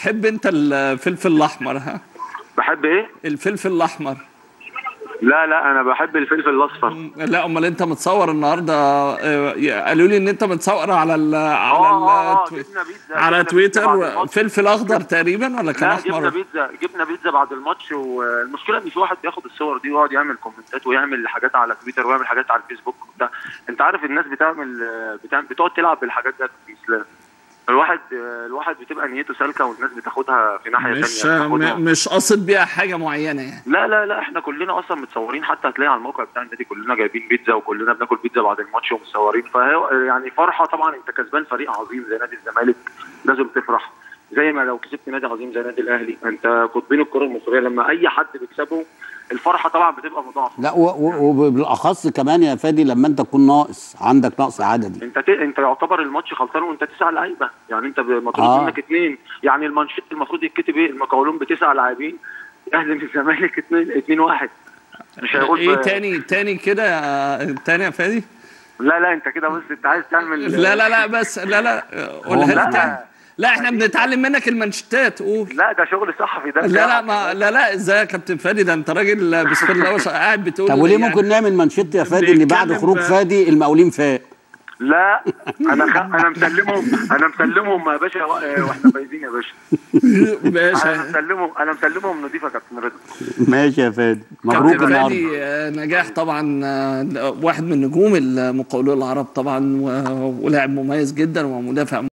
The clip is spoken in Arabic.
بتحب انت الفلفل الاحمر ها؟ بحب ايه؟ الفلفل الاحمر. لا لا، انا بحب الفلفل الاصفر. لا امال انت متصور النهارده؟ قالوا لي ان انت متصور على جبنا بيتزا، على جبنا بيتزا بعد تويتر. الماتش. فلفل اخضر تقريبا ولا كان لا، جبنا احمر؟ بيتزا، جبنا بيتزا بعد الماتش. والمشكله ان في واحد بياخد الصور دي ويقعد يعمل كومنتات ويعمل حاجات على تويتر ويعمل حاجات على الفيسبوك وبتاع. انت عارف الناس بتقعد تلعب بالحاجات دي في الاسلام. الواحد بتبقى نيته سالكه والناس بتاخدها في ناحيه ثانيه. مش قاصد بيها حاجه معينه يعني. لا لا لا، احنا كلنا اصلا متصورين، حتى هتلاقي على الموقع بتاع النادي كلنا جايبين بيتزا وكلنا بناكل بيتزا بعد الماتش ومتصورين. فهي يعني فرحه طبعا. انت كسبان فريق عظيم زي نادي الزمالك، لازم تفرح زي ما لو كسبت نادي عظيم زي نادي الاهلي. انت قطبين الكره المصريه، لما اي حد بيكسبه الفرحه طبعا بتبقى مضاعفه. لا وبالاخص كمان يا فادي لما انت تكون ناقص، عندك نقص عددي. انت يعتبر الماتش خلصان وانت 9 لعيبه، يعني انت مطلوب منك 2. يعني المانشيت المفروض يتكتب ايه؟ المقاولون ب9 لاعبين، اهلي من الزمالك 2-1. مش هيقول ايه تاني كده تاني يا فادي؟ لا لا، انت كده بص، انت عايز تعمل لا بس لا قولها تاني. لا احنا بنتعلم منك المانشيتات. قول. لا ده شغل صحفي ده. لا ازاي يا كابتن فادي؟ ده انت راجل بسم الله ما شاء الله قاعد بتقول. طب وليه ممكن نعمل مانشيت يا فادي ان بعد خروج فادي المقاولين فاق؟ لا انا مسلمهم يا باشا، واحنا فايزين يا باشا. ماشي. انا مسلمهم نضيفه يا كابتن رضا. ماشي يا فادي، مبروك النهارده. فادي نجاح طبعا، واحد من نجوم المقاولون العرب طبعا، ولاعب مميز جدا ومدافع